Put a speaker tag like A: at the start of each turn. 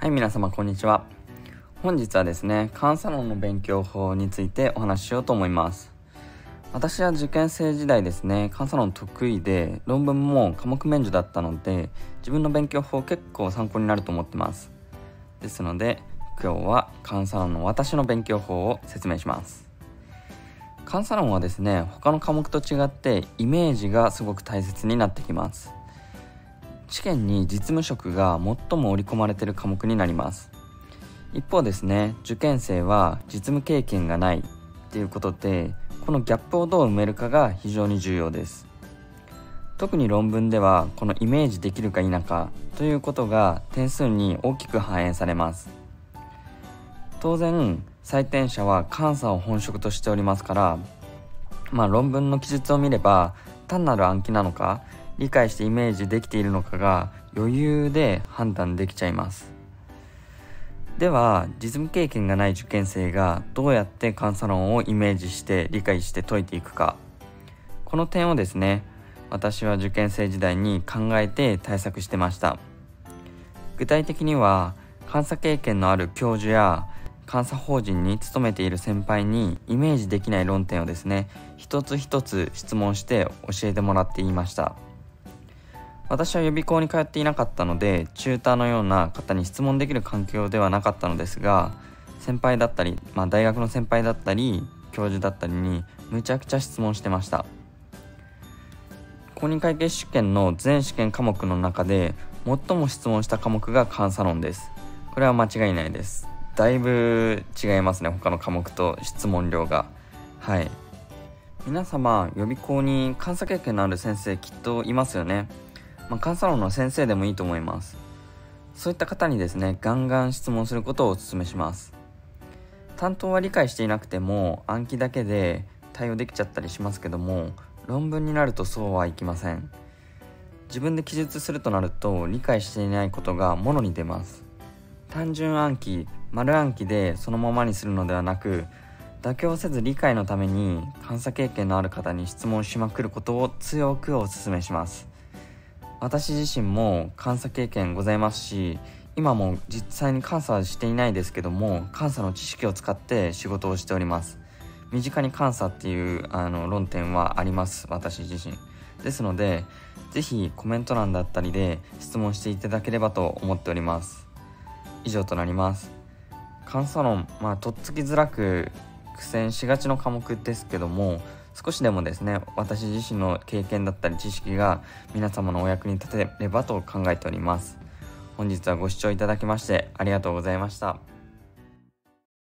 A: はい、皆様こんにちは。本日はですね、監査論の勉強法についてお話ししようと思います。私は受験生時代ですね、監査論得意で、論文も科目免除だったので、自分の勉強法結構参考になると思ってます。ですので、今日は監査論の私の勉強法を説明します。監査論はですね、他の科目と違ってイメージがすごく大切になってきます。試験に実務職が最も織り込まれている科目になります。一方ですね、受験生は実務経験がないということで、このギャップをどう埋めるかが非常に重要です。特に論文ではこのイメージできるか否かということが点数に大きく反映されます。当然採点者は監査を本職としておりますから、論文の記述を見れば単なる暗記なのか理解してイメージできているのかが余裕で判断できちゃいます。では実務経験がない受験生がどうやって監査論をイメージして理解して解いていくか、この点をですね、私は受験生時代に考えて対策してました。具体的には監査経験のある教授や監査法人に勤めている先輩にイメージできない論点をですね、一つ一つ質問して教えてもらっていました。私は予備校に通っていなかったので、チューターのような方に質問できる環境ではなかったのですが、先輩だったり、大学の先輩だったり教授だったりにむちゃくちゃ質問してました。公認会計試験の全試験科目の中で最も質問した科目が監査論です。これは間違いないです。だいぶ違いますね、他の科目と質問量が。皆様予備校に監査経験のある先生きっといますよね。監査論の先生でもいいと思います。そういった方にですね、ガンガン質問することをお勧めします。担当は理解していなくても暗記だけで対応できちゃったりしますけども、論文になるとそうはいきません。自分で記述するとなると理解していないことがもろに出ます。単純暗記、丸暗記でそのままにするのではなく、妥協せず理解のために監査経験のある方に質問しまくることを強くお勧めします。私自身も監査経験ございますし、今も実際に監査はしていないですけども、監査の知識を使って仕事をしております。身近に監査っていう論点はあります、私自身ですので、ぜひコメント欄だったりで質問していただければと思っております。以上となります。監査論、とっつきづらく苦戦しがちの科目ですけども、少しでもですね、私自身の経験だったり知識が皆様のお役に立てればと考えております。本日はご視聴いただきましてありがとうございました。